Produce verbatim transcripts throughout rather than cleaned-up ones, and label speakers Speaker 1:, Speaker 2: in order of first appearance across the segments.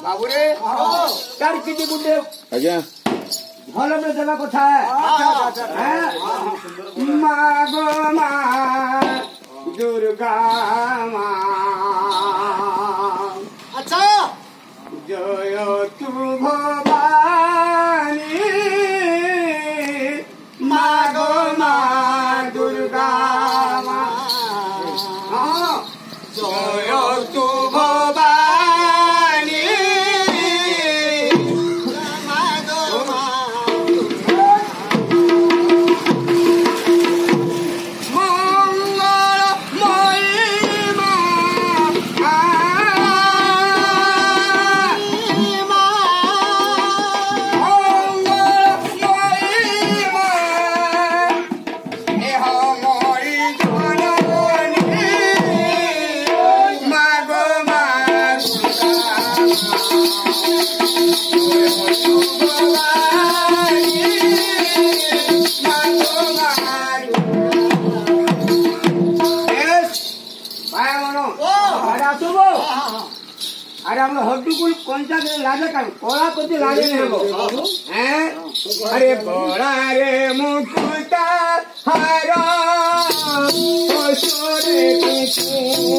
Speaker 1: बाबू रे तार किती गुड्डे
Speaker 2: आज्ञा
Speaker 1: भल में देवा कथा है माँ गो माँ दुर्गा माँ
Speaker 3: अच्छा
Speaker 1: जय तू भवानी माँ गो माँ दुर्गा माँ जय तू भवानी
Speaker 3: माँ गो माँ
Speaker 1: अरे हम हड्डुकुल कंचा के लागे का कोला कोती लागे नहीं हो हैं अरे बोला रे मुकुटा हारा सोरे कुकु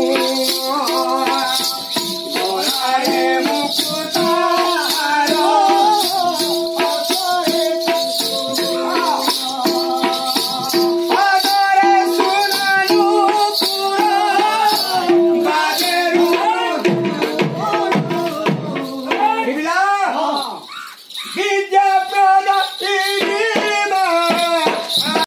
Speaker 1: बोला रे मुकुटा हारा सोरे कुकु अरे सुनानु पूरा बाजेरू विद्या